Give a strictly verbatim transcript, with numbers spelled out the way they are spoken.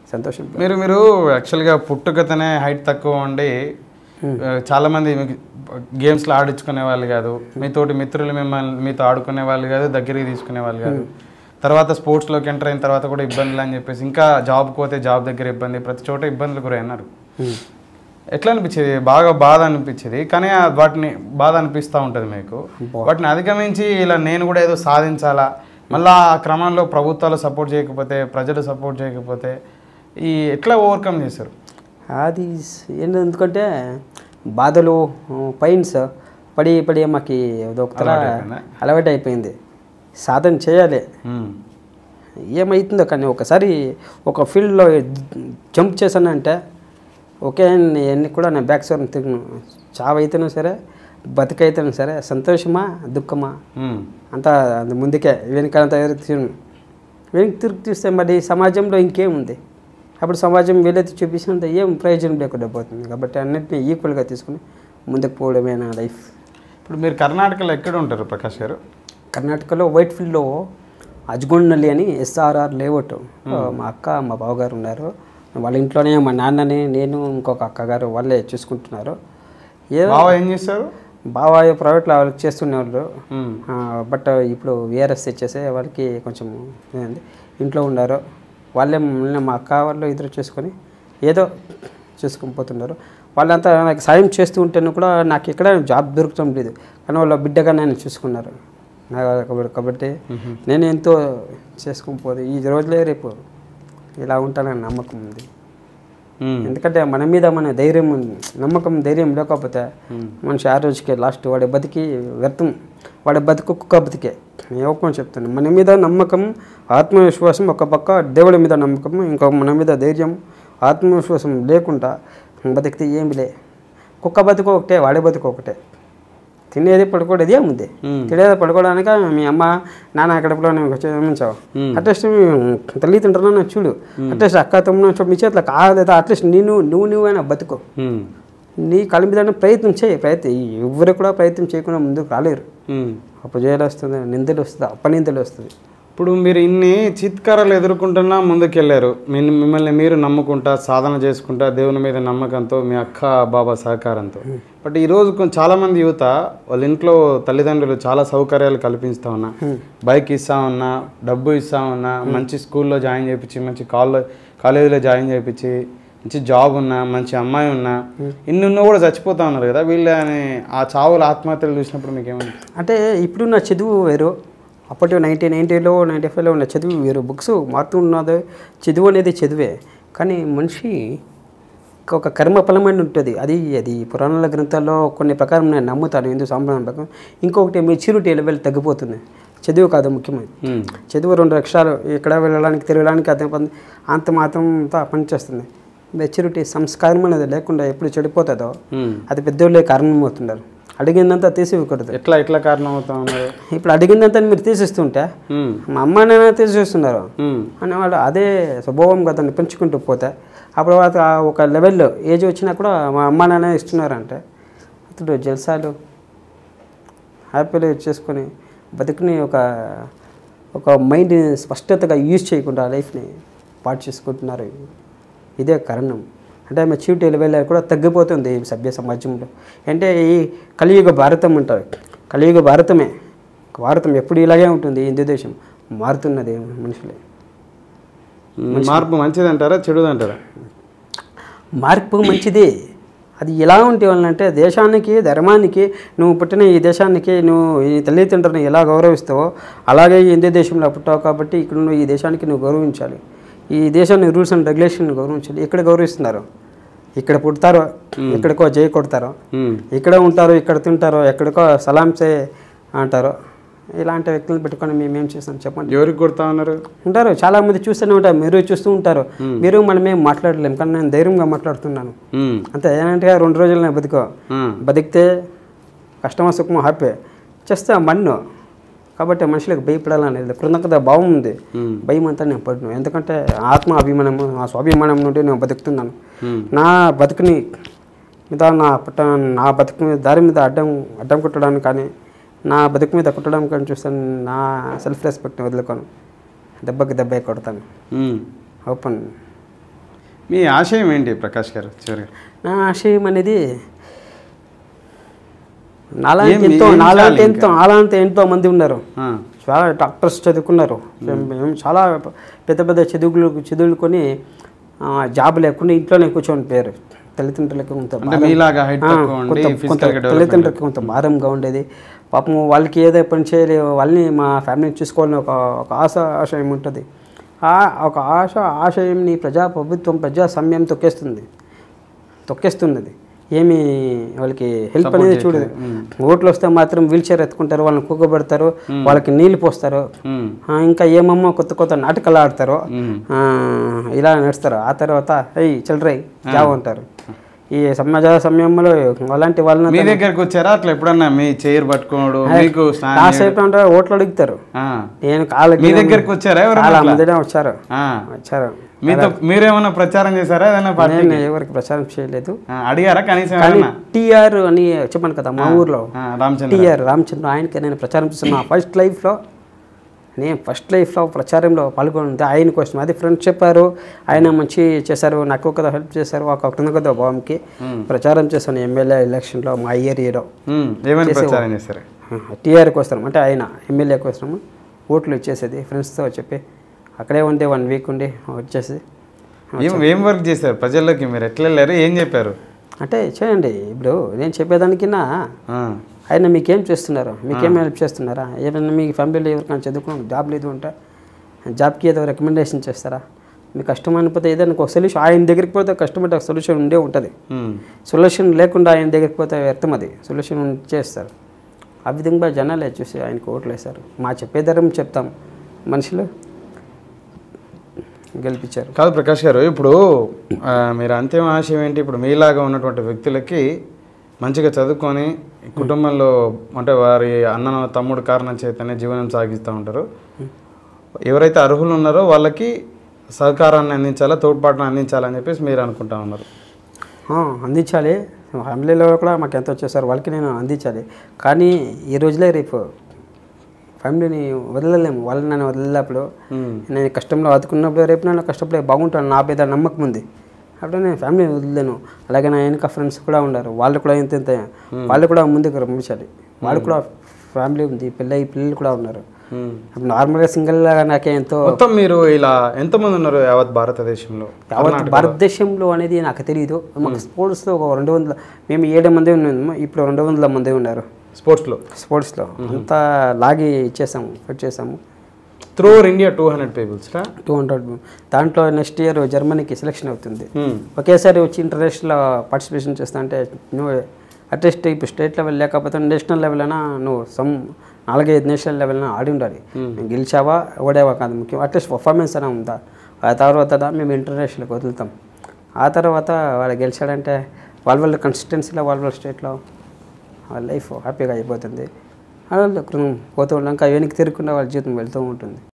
సంతోషం. మీరు మీరు యాక్చువల్గా పుట్టుకతనే హైట్ తక్కువ ఉండి చాలామంది గేమ్స్లో ఆడించుకునే వాళ్ళు కాదు, మీతోటి మిత్రులు మిమ్మల్ని మీతో ఆడుకునే వాళ్ళు కాదు, దగ్గరికి తీసుకునే వాళ్ళు కాదు. తర్వాత స్పోర్ట్స్లోకి ఎంటర్ అయిన తర్వాత కూడా ఇబ్బందులు అని చెప్పేసి ఇంకా జాబ్కి పోతే జాబ్ దగ్గర ఇబ్బంది, ప్రతి చోట ఇబ్బందులు గురైనారు. ఎట్లా అనిపించేది? బాగా బాధ అనిపించేది, కానీ వాటిని బాధ అనిపిస్తూ ఉంటుంది మీకు. వాటిని అధిగమించి ఇలా నేను కూడా ఏదో సాధించాలా, మళ్ళీ ఆ క్రమంలో ప్రభుత్వాలు సపోర్ట్ చేయకపోతే, ప్రజలు సపోర్ట్ చేయకపోతే ఈ ఎట్లా ఓవర్కమ్ చేశారు? అది ఏంటి, ఎందుకంటే బాధలు పైన్స్ పడి పడి మాకు ఒకతర అలవాటు అయిపోయింది. సాధన చేయాలి, ఏమవుతుందో. కానీ ఒకసారి ఒక ఫీల్డ్లో జంప్ చేశానంటే ఓకే, అన్నీ కూడా నేను బ్యాక్ సైడ్ తిరిగిన చావు అయితేనూ సరే, బతికైతేనూ సరే, సంతోషమా దుఃఖమా అంతా ముందుకే వెనకాలంతా తిరిగి వెనక్కి తిరిగి చూస్తే మరి సమాజంలో ఇంకేముంది? అప్పుడు సమాజం వీలైతే చూపించినంత ఏం ప్రయోజనం లేకుండా పోతుంది. కాబట్టి అన్నింటినీ ఈక్వల్గా తీసుకుని ముందుకు పోవడమే నా లైఫ్. ఇప్పుడు మీరు కర్ణాటకలో ఎక్కడ ఉంటారు ప్రకాష్ గారు? కర్ణాటకలో వైట్ ఫీల్డ్లో అజ్గొండలి అని ఎస్ఆర్ఆర్ లేఅవుట్. మా అక్క మా బావగారు ఉన్నారు. వాళ్ళ ఇంట్లోనే మా నాన్నని, నేను, ఇంకొక అక్కగారు వాళ్ళే చూసుకుంటున్నారు. ఏదో ఏం చేస్తారు? బావ ప్రైవేట్లో వాళ్ళకి చేస్తున్నారు. బట్ ఇప్పుడు విఆర్ఎస్ తెచ్చేసే వాళ్ళకి కొంచెం ఇంట్లో ఉన్నారు. వాళ్ళే మా అక్క వాళ్ళు ఇద్దరు చేసుకొని ఏదో చేసుకొని పోతున్నారు. వాళ్ళంతా నాకు సాయం చేస్తూ ఉంటేనే కూడా నాకు ఎక్కడ జాబ్ దొరకటం లేదు, కానీ వాళ్ళ బిడ్డగా నేను చూసుకున్నారు కాబట్టి నేను ఎంతో చేసుకొని పోదు. ఈ రోజులే రేపు ఇలా ఉంటానని నమ్మకం ఉంది. ఎందుకంటే మన మీద మన ధైర్యం నమ్మకం ధైర్యం లేకపోతే మనిషి ఆ రోజుకే లాస్ట్ వాడి బతికి వ్యర్థం, వాడి బతుకు కుక్క బతికే. నేను చెప్తాను, మన మీద నమ్మకం ఆత్మవిశ్వాసం ఒక పక్క, దేవుడి మీద నమ్మకం ఇంకొక, మన మీద ధైర్యం ఆత్మవిశ్వాసం లేకుండా బతికితే ఏమి లే. కుక్క బతుకు ఒకటే, వాడి బతుకు ఒకటే. తినేది పడుకోవడం ఏముంది? తినేది పడుకోవడానికి మీ అమ్మ నాన్న అక్కడప్పుడు క్షమించావు, అట్లీస్ట్ తల్లి తింటున్నా చూడు, అట్లీస్ట్ అక్క తమ్ముడు చూడు, మీ చేతిలో కాదు, అట్లీస్ట్ నేను నువ్వు నువ్వైనా బతుకు, నీ కళ్ళ మీద ప్రయత్నం చేయి. ప్రయత్నం ఎవరు కూడా ప్రయత్నం చేయకుండా ముందుకు రాలేరు. అపజయాలు వస్తుంది, నిందలు వస్తుంది, అపనిందలు వస్తుంది. ఇప్పుడు మీరు ఇన్ని చిత్కారాలు ఎదుర్కొంటున్నా ముందుకెళ్ళారు, మిమ్మల్ని మీరు నమ్ముకుంటా సాధన చేసుకుంటా దేవుని మీద నమ్మకంతో, మీ అక్క బాబా సహకారంతో. బట్ ఈరోజు చాలామంది యువత వాళ్ళ ఇంట్లో తల్లిదండ్రులు చాలా సౌకర్యాలు కల్పిస్తూ ఉన్నా, బైక్ ఇస్తా ఉన్నా, డబ్బు ఇస్తా ఉన్నా, మంచి స్కూల్లో జాయిన్ చేయించి, మంచి కాలేజ్ కాలేజీలో జాయిన్ చేయించి, మంచి జాబ్ ఉన్నా, మంచి అమ్మాయి ఉన్నా, ఇన్ని ఉన్నా కూడా చచ్చిపోతా ఉన్నారు కదా. వీళ్ళని ఆ చావుల ఆత్మహత్యలు చూసినప్పుడు మీకు ఏమన్నా? అంటే ఇప్పుడు నా చదువు వేరు, అప్పటి నైన్టీన్ నైన్టీలో నైంటీ ఫైవ్లో ఉన్న చదువు వేరు. బుక్స్ మారుతూ ఉన్నది, చదువు అనేది చదివే. కానీ మనిషి ఒక కర్మ ఫలమైన ఉంటుంది. అది అది పురాణాల గ్రంథాల్లో కొన్ని ప్రకారం నేను నమ్ముతాను, హిందూ సాంప్రదాయం ప్రకారం. ఇంకొకటి మెచ్యూరిటీ లెవెల్ తగ్గిపోతుంది. చదువు కాదు ముఖ్యమైనది. చదువు రెండు లక్షలు ఇక్కడ వెళ్ళడానికి తిరగడానికి అదే అంత మాత్రంతో పనిచేస్తుంది. మెచ్యూరిటీ సంస్కారం అనేది లేకుండా ఎప్పుడు చెడిపోతుందో అది పెద్దోళ్ళే కారణం అవుతున్నారు. అడిగిందంతా తీసివ్వకూడదు. ఎట్లా ఎట్లా కారణం అవుతా ఉన్నారు? ఇప్పుడు అడిగిందంతా మీరు తీసిస్తుంటే మా అమ్మానైనా తీసేస్తున్నారు అనేవాళ్ళు. అదే స్వభావం కదండి, పెంచుకుంటూ పోతే అప్పుడు వాళ్ళకి ఒక లెవెల్లో ఏజ్ వచ్చినా కూడా మా అమ్మానైనా ఇస్తున్నారంటే అతడు జల్సాలు హ్యాపీగా చేసుకొని బతుకుని ఒక ఒక మైండ్ని స్పష్టతగా యూజ్ చేయకుండా లైఫ్ని పాటు చేసుకుంటున్నారు. ఇదే కారణం. అంటే మెచ్యూరిటీ లెవెల్ కూడా తగ్గిపోతుంది ఈ సభ్య సమాజంలో. అంటే ఈ కలియుగ భారతం అంటారు, కలియుగ భారతమే. భారతం ఎప్పుడు ఇలాగే ఉంటుంది. హిందూ దేశం మారుతున్నది. మనుషులే మార్పు మంచిది అంటారా చెడుది అంటారా? మార్పు మంచిది. అది ఎలా ఉంటే వాళ్ళంటే దేశానికి ధర్మానికి, నువ్వు పుట్టిన ఈ దేశానికి నువ్వు ఈ తల్లిదండ్రులను ఎలా గౌరవిస్తావో అలాగే ఈ హిందూ దేశంలో పుట్టావు కాబట్టి ఇక్కడ నువ్వు ఈ దేశానికి నువ్వు గౌరవించాలి. ఈ దేశాన్ని రూల్స్ అండ్ రెగ్యులేషన్ గౌరవించాలి. ఇక్కడ గౌరవిస్తున్నారు, ఇక్కడ పుడతారో ఎక్కడికో జై కొడతారో, ఇక్కడ ఉంటారు, ఇక్కడ తింటారో, ఎక్కడికో సలాంసే అంటారో. ఇలాంటి వ్యక్తులను పెట్టుకొని మేమేం చేస్తాం చెప్పండి? ఎవరికి కొడతా ఉన్నారు? ఉంటారు చాలా మంది, చూస్తూనే ఉంటారు, మీరు చూస్తూ ఉంటారు. మీరు మనమేం మాట్లాడలేము, కానీ నేను ధైర్యంగా మాట్లాడుతున్నాను అంతే. ఏంటంటే రెండు రోజులు నేను బతికో బతికితే కష్టమో సుఖమో హ్యాపీ చేస్తే మన్ను. కాబట్టి మనుషులకు భయపడాలనేది కృతజ్ఞత భావం ఉంది. భయం అంతా నేను పడును, ఎందుకంటే ఆత్మ అభిమానము ఆ స్వాభిమానం నుండి నేను బతుకుతున్నాను. నా బతుకుని మీద నా పుట్ట నా బతుకు మీద దారి మీద అడ్డం అడ్డం కొట్టడానికి కానీ, నా బతుకు మీద కొట్టడానికి కానీ చూస్తాను. నా సెల్ఫ్ రెస్పెక్ట్ని వదులుకోను, దెబ్బకి దెబ్బే కొడతాను. ఓపెన్ మీ ఆశయం ఏంటి ప్రకాష్ గారు చివరిగా? నా ఆశయం అనేది నాలాంటి ఏం- ఎంతో ఏం నాలాంటి చేయాలి ఎంతో నాలాంటి ఎంతో మంది ఉన్నారు. ఆ, చాలా డాక్టర్స్ చదువుకున్నారు. మేము చాలా పెద్ద పెద్ద చదువులు చదువుకొని ఆ, జాబ్ లేకుండా ఇంట్లోనే కూర్చొని పోయారు. తల్లిదండ్రులకి కొంత అంటే భారం- మీలాగా height ఆ, తక్కువ ఉండి కొంత- physical కొంత గా development తల్లిదండ్రులకి కొంత భారంగా ఉండేది. పాపం వాళ్ళకి ఏదో పని చేయలే, వాళ్ళని మా ఫ్యామిలీని చూసుకోవాలని ఒక ఒక ఆశ ఆశయం ఉంటుంది. ఆ ఒక ఆశ ఆశయంని ప్రజా ప్రభుత్వం ప్రజాస్వామ్యం తొక్కేస్తుంది తొక్కేస్తున్నది. ఏమి వాళ్ళకి హెల్ప్ Support అనేది చేయట్లేదు. చూడదు. ఓట్లు వస్తే మాత్రం వీల్ చైర్ ఎత్తుకుంటారు, వాళ్ళని కూకబెడతారు, వాళ్ళకి నీళ్ళు పోస్తారు. ఉమ్, ఆ, ఇంకా ఏమమ్మో కొత్త కొత్త నాటకాలు ఆడతారు. ఉమ్. ఆ, ఇలా నడుస్తారు. ఆ తర్వాత అయ్యి చిల్లరై జాబ్ అంటారు. ఈ సమాజ సమయంలో అలాంటి మీ వాళ్ళని దగ్గరకు వచ్చారా అట్లా ఎప్పుడన్నా మీ చైర్ పట్టుకోడు మీకు స్నానం కాసేపు అంటే ఓట్లు అడుగుతారు. ఆ. నేను కాళ్ళకి మీ దగ్గరకు వచ్చారా ఎవరన్నా చాలా అట్లా? మందినే వచ్చారు ఆ. వచ్చారు మీతో మీరేమన్నా ప్రచారం చేశారా ఏదైనా పార్టీ నేను ఎవరికి ప్రచారం చేయలేదు. అడిగారా కనీసం కానీ ఎవరన్నా? టీఆర్ అని చెప్పాను కదా మా ఊర్లో, ఆ, రామచంద్ర టీఆర్ రామచంద్ర, ఆయనకి నేను ప్రచారం చేస్తున్నా. ఫస్ట్ లైఫ్లో నేను ఫస్ట్ లైఫ్లో ప్రచారంలో పాల్గొంది ఆయన కోసం. అది ఫ్రెండ్స్ చెప్పారు, ఆయన మంచి చేశారు, నాకు ఒక హెల్ప్ చేశారు. ఒక కృతజ్ఞత భావంకి ప్రచారం చేశాను ఎమ్మెల్యే ఎలక్షన్లో మా ఏరియాలో. ఉమ్, ఏమని ప్రచారం చేశారు? టీఆర్ కోసం అంటే ఆయన ఎమ్మెల్యే కోసం ఓట్లు ఇచ్చేసేది ఫ్రెండ్స్తో చెప్పి అక్కడే ఉండే వన్ వీక్ ఉండి వచ్చేసి ఏం ఏం వర్క్ చేశారు ప్రజల్లోకి? మీరు ఎట్లా వెళ్ళారు, ఏం చెప్పారు? అంటే చేయండి. ఇప్పుడు నేను చెప్పేదానికిన్నా ఆ, ఆయన మీకేం చేస్తున్నారు, మీకేం హెల్ప్ చేస్తున్నారా? ఏమైనా మీ ఫ్యామిలీలో ఎవరికైనా చదువుకున్న జాబ్ లేదు అంటే జాబ్కి ఏదో రికమెండేషన్ చేస్తారా? మీ కష్టం అనిపోతే ఏదైనా ఒక సొల్యూషన్ ఆయన దగ్గరికి పోతే కష్టపడితే ఒక సొల్యూషన్ ఉండే ఉంటుంది. ఉమ్, సొల్యూషన్ లేకుండా ఆయన దగ్గరికి పోతే వ్యర్థం, అది సొల్యూషన్ చేస్తారు. ఆ విధంగా జనాలే చూసి ఆయనకు ఓట్లు వేశారు. మా చెప్పేదరం చెప్తాం, మనుషులు గెలిపించారు. కాదు ప్రకాష్ గారు, ఇప్పుడు ఆ, మీరు అంతిమ ఆశయం ఏంటి? ఇప్పుడు మీలాగా ఉన్నటువంటి వ్యక్తులకి మంచిగా చదువుకొని కుటుంబంలో అంటే వారి అన్న తమ్ముడు కారణం చేతనే జీవనం సాగిస్తూ ఉంటారు. ఎవరైతే అర్హులు ఉన్నారో వాళ్ళకి సహకారాన్ని అందించాలా, తోడ్పాటును అందించాలని చెప్పేసి మీరు అనుకుంటా ఉన్నారు. ఆ, అందించాలి. ఫ్యామిలీలో కూడా మాకు ఎంత వచ్చేసారు వాళ్ళకి నేను అందించాలి. కానీ ఈ రోజులే రేపు ఫ్యామిలీని వదలలేము. వాళ్ళని నన్ను వదిలేటప్పుడు ఉమ్, నేను కష్టంలో ఆదుకున్నప్పుడు రేపు నేను కష్టపడే బాగుంటాను నా మీద నమ్మకం ఉంది. అప్పుడు నేను ఫ్యామిలీని వదిలేను. అలాగే నా వెనక ఫ్రెండ్స్ కూడా ఉన్నారు, వాళ్ళు కూడా ఇంత ఇంత వాళ్ళు కూడా ముందుకు రమ్మించాలి. వాళ్ళు కూడా ఫ్యామిలీ ఉంది, పిల్ల పిల్లలు కూడా ఉన్నారు. ఉమ్. ఇప్పుడు నార్మల్గా సింగిల్ లాగా నాకే ఎంతో మొత్తం మీరు ఇలా ఎంతమంది ఉన్నారు యావత్ భారతదేశంలో? యావత్ భారతదేశంలో అనేది నాకు తెలియదు. మాకు స్పోర్ట్స్లో ఒక రెండు వందల మేము ఏడు మంది ఉన్నాము, ఇప్పుడు రెండు వందల మంది ఉన్నారు స్పోర్ట్స్లో. స్పోర్ట్స్లో. అంతా లాగి ఇచ్చేసాము, ఫిట్ చేసాము. Through over India two hundred peoples two hundred దాంట్లో నెక్స్ట్ ఇయర్ జర్మనీకి సెలెక్షన్ అవుతుంది. ఒకేసారి వచ్చి ఇంటర్నేషనల్ పార్టిసిపేషన్ చేస్తా అంటే నువ్వు అట్లీస్ట్ ఇప్పుడు స్టేట్ లెవెల్ లేకపోతే నేషనల్ లెవెల్ అయినా నువ్వు సమ్ నాలుగైదు నేషనల్ లెవెల్ అయినా ఆడి ఉండాలి. గెలిచావా ఓడావా కాదు ముఖ్యం, అట్లీస్ట్ పర్ఫార్మెన్స్ అయినా ఉందా. ఆ తర్వాత మేము ఇంటర్నేషనల్కి వదులుతాం. ఆ తర్వాత వాడు గెలిచాడంటే వాళ్ళ వాళ్ళ కన్సిస్టెన్సీలో వాళ్ళ వాళ్ళ స్టేట్లో వాళ్ళ లైఫ్ హ్యాపీగా అయిపోతుంది. అలా పోతూ ఉన్నాక వెనక్కి తిరగకుండా వాళ్ళ జీవితం వెళ్తూ ఉంటుంది.